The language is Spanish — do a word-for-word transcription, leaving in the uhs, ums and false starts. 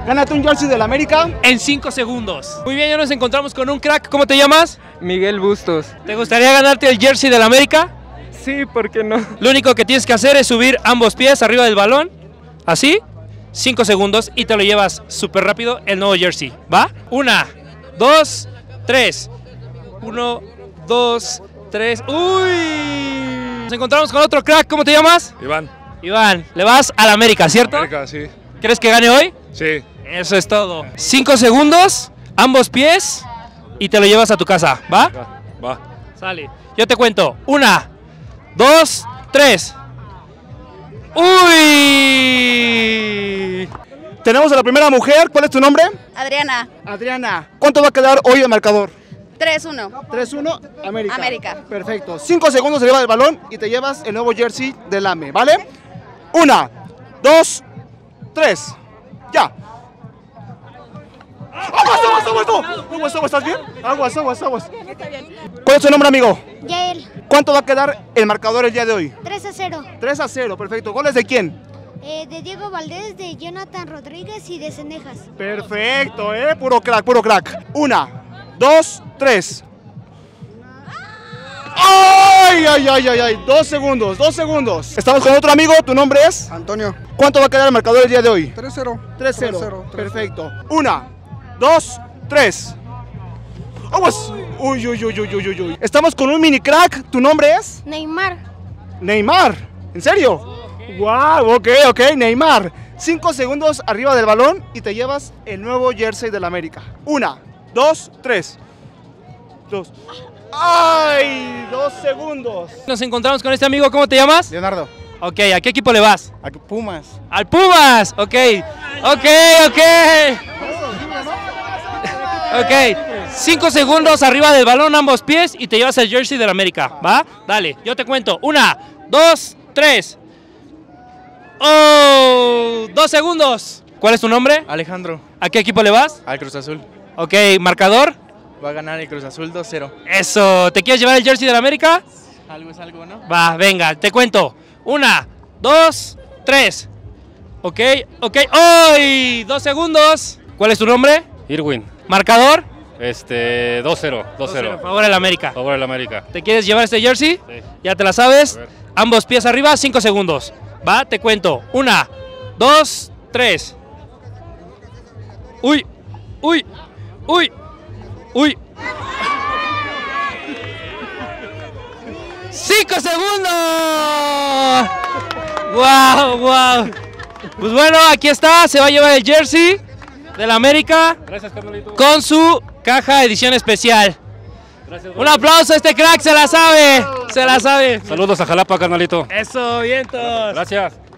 Gánate un jersey del América en cinco segundos. Muy bien, ya nos encontramos con un crack. ¿Cómo te llamas? Miguel Bustos. ¿Te gustaría ganarte el jersey del América? Sí, ¿por qué no? Lo único que tienes que hacer es subir ambos pies arriba del balón, así, cinco segundos y te lo llevas súper rápido el nuevo jersey, ¿va? Una, dos, tres. Uno, dos, tres. ¡Uy! Nos encontramos con otro crack. ¿Cómo te llamas? Iván. Iván, le vas al América, ¿cierto? América, sí. ¿Crees que gane hoy? Sí. Eso es todo. Cinco segundos, ambos pies y te lo llevas a tu casa, ¿va? Va. Va. Sale. Yo te cuento. Una, dos, tres. ¡Uy! tenemos a la primera mujer. ¿Cuál es tu nombre? Adriana. Adriana. ¿Cuánto va a quedar hoy el marcador? tres uno. tres uno, América. América. Perfecto. cinco segundos arriba del balón y te llevas el nuevo jersey del A M E, ¿vale? Una, dos, tres. Ya. ¡Aguas, aguas, aguas! no! Aguas, aguas, ¿estás bien? Aguas, aguas, aguas. ¿Cuál es tu nombre, amigo? Yael, ¿Cuánto va a quedar el marcador el día de hoy? tres a cero. tres a cero, perfecto. ¿Goles de quién? Eh, de Diego Valdés, de Jonathan Rodríguez y de Cenejas. Perfecto, ¿eh? Puro crack, puro crack. Una, dos, tres. ¡Ay, ay, ay, ay, ay! Dos segundos, dos segundos. Estamos con otro amigo, ¿tu nombre es? Antonio. ¿Cuánto va a quedar el marcador el día de hoy? tres cero. tres cero. Perfecto. Una, dos, tres. ¡Aguas! Uy, uy, uy, uy, uy, uy, uy. Estamos con un mini crack, ¿tu nombre es? Neymar. Neymar. ¿En serio? Wow, ok, ok, Neymar. Cinco segundos arriba del balón y te llevas el nuevo jersey del América. Una, dos, tres. Dos. ¡Ay! Dos segundos. Nos encontramos con este amigo. ¿Cómo te llamas? Leonardo. Ok, ¿a qué equipo le vas? A Pumas. ¡Al Pumas! Ok, ok, ok. Ok, cinco segundos arriba del balón, ambos pies y te llevas el jersey del América, ¿va? Dale, yo te cuento. Una, dos, tres. ¡Oh! Dos segundos. ¿Cuál es tu nombre? Alejandro. ¿A qué equipo le vas? Al Cruz Azul. Ok, marcador. Va a ganar el Cruz Azul dos cero. Eso, ¿te quieres llevar el jersey del América? Algo es algo, ¿no? Va, venga, te cuento. Una, dos, tres. Ok, ok. ¡Ay! Dos segundos. ¿Cuál es tu nombre? Irwin, Marcador. este, dos cero, dos cero. Favor al América. Favor el América. ¿Te quieres llevar este jersey? Sí. Ya te la sabes. A ver. Ambos pies arriba, cinco segundos. Va, te cuento. Una, dos, tres. Uy, uy, uy, uy. ¡Cinco segundos! ¡Wow, wow! Pues bueno, aquí está, se va a llevar el jersey del América. Gracias, carnalito. Con su caja edición especial. Gracias, Un aplauso a este crack, se la sabe, se la sabe. Saludos a Jalapa, carnalito. Eso, vientos. Gracias.